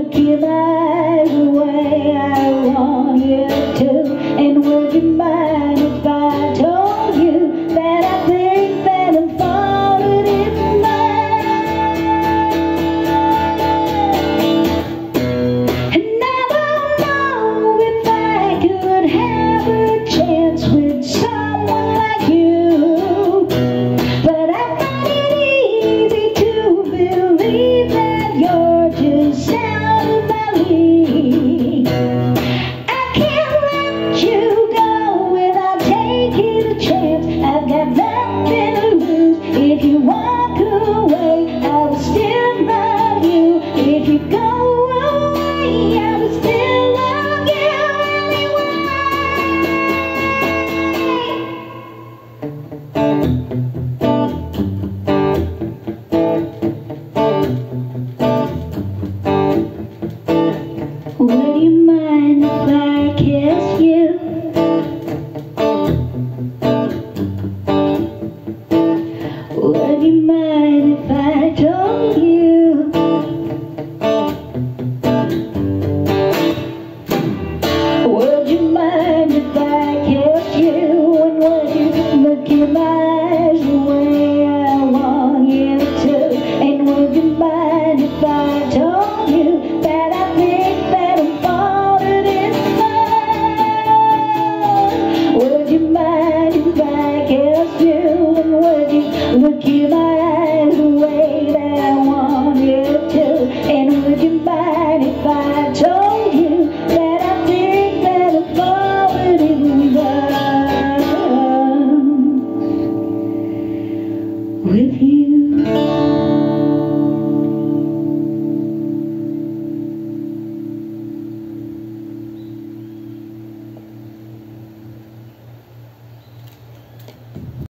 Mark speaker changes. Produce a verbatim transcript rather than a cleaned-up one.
Speaker 1: look your eyes the way I want you to? And would you mind if I told you that I think that I'm falling in love? And I don't know if I could have a chance with someone like you, but I find it easy to believe that you're just out of my league. I can't let you go without taking a chance. I've got nothing to lose. If you walk away, I will still love you. If you go away, I will still love you anyway. Would you mind if I kiss you? Would you mind if I told you? Would you mind if I kissed you? And would you look in my eyes the way I want you to? And would you mind if I told you that I think that I'm falling in love? Would you mind if I kissed you? And would you look in my eyes the way that I want you to? And would you mind if I told you that I think that I'm falling in love with you?